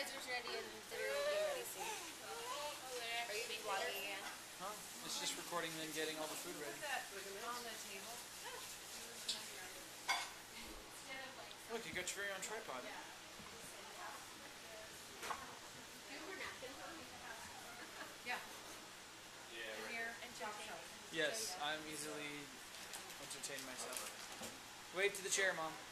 appetizer's ready and dinner will be ready soon. Are you vlogging again? Huh? It's just recording and then getting all the food ready. Put that on the table. Look, you got your very own tripod. Yeah. Yeah, right here and top shelf. Yes, I'm easily entertaining myself. Wait to the chair, Mom.